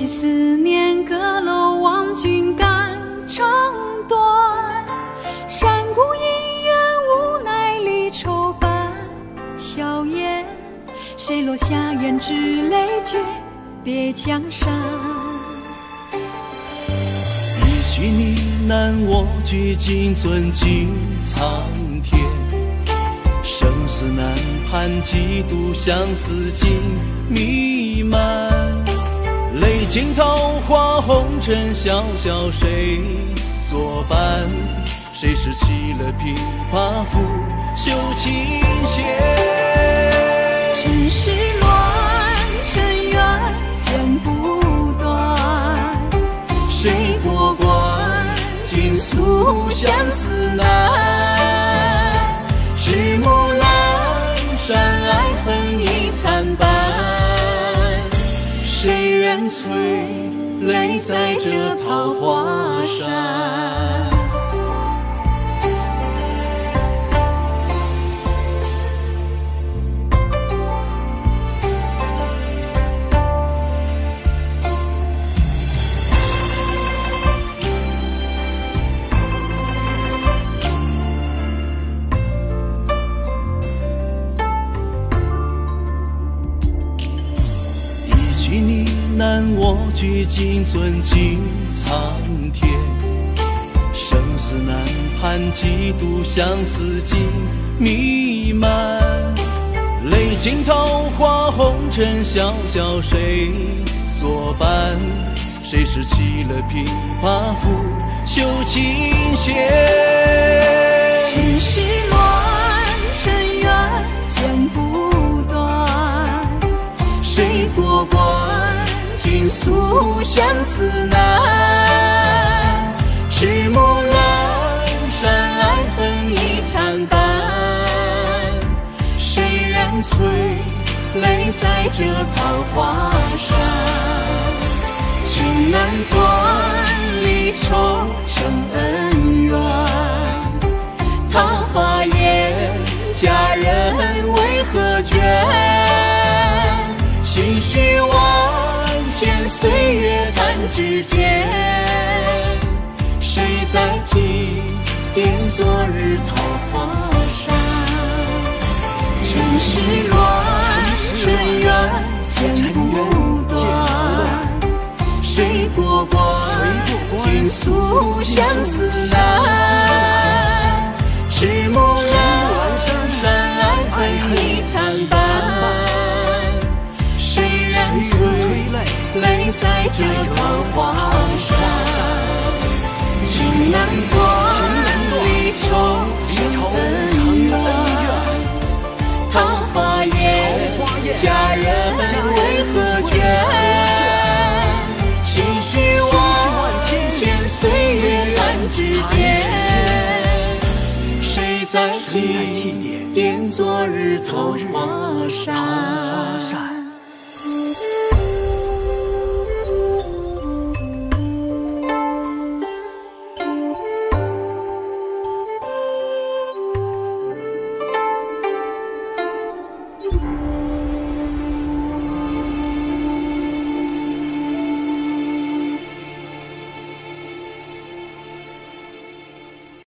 几思念，阁楼望君肝肠断。山谷姻缘，无奈离愁伴硝烟。谁落下胭脂泪绝别江山？ 一曲呢喃，我举金樽敬苍天。生死难判，几度相思尽弥漫。泪尽桃花红尘，潇潇谁作伴？谁拾起了琵琶拂袖琴弦？ 尘世乱，尘缘剪不断。谁过关，尽诉相思难。日暮阑珊，爱恨已参半。谁人催泪在这桃花山？ 我举金樽敬苍天。生死难判，几度相思尽弥漫。泪尽桃花红尘，潇潇谁作伴？谁拾起了琵琶拂袖琴弦？ 尘世乱，尘缘剪不断。谁过关，尽诉相思难。日暮阑珊，爱恨已参半。谁人催泪在这桃花山？情难断，离愁成恩怨。桃花叶，佳人为何倦？心绪万千，岁月弹指间。谁在祭奠昨日桃花山？尘世乱，尘缘剪不断。谁过关，尽诉相思难。日暮阑珊，爱恨已参半。谁人催泪在这桃花山？情难断，离愁成恩怨。桃花叶，佳人为何倦？心绪万千，岁月弹指间。谁在祭奠昨日桃花山？